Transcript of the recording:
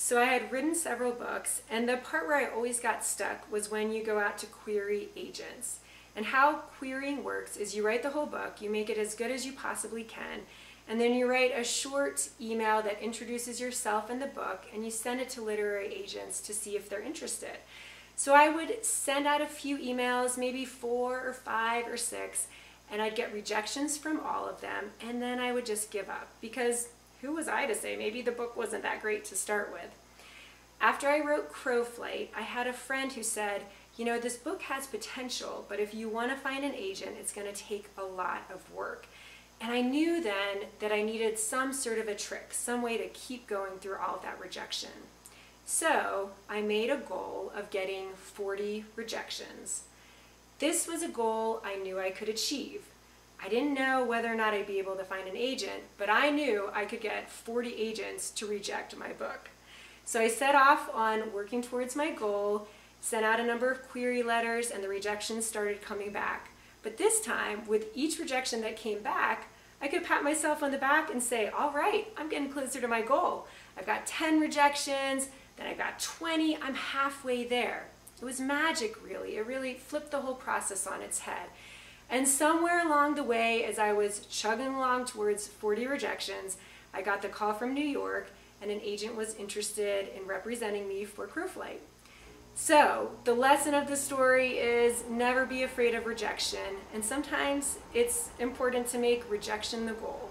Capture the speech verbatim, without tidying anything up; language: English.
So I had written several books, and the part where I always got stuck was when you go out to query agents. And how querying works is you write the whole book, you make it as good as you possibly can, and then you write a short email that introduces yourself and the book, and you send it to literary agents to see if they're interested. So I would send out a few emails, maybe four or five or six, and I'd get rejections from all of them, and then I would just give up, because who was I to say maybe the book wasn't that great to start with? After I wrote Crow Flight, I had a friend who said, you know, this book has potential, but if you want to find an agent, it's going to take a lot of work. And I knew then that I needed some sort of a trick, some way to keep going through all of that rejection. So I made a goal of getting forty rejections. This was a goal I knew I could achieve. I didn't know whether or not I'd be able to find an agent, but I knew I could get forty agents to reject my book. So I set off on working towards my goal, sent out a number of query letters, and the rejections started coming back. But this time, with each rejection that came back, I could pat myself on the back and say, all right, I'm getting closer to my goal. I've got ten rejections, then I've got twenty, I'm halfway there. It was magic, really. It really flipped the whole process on its head. And somewhere along the way, as I was chugging along towards forty rejections, I got the call from New York, and an agent was interested in representing me for Crow Flight. So the lesson of the story is never be afraid of rejection, and sometimes it's important to make rejection the goal.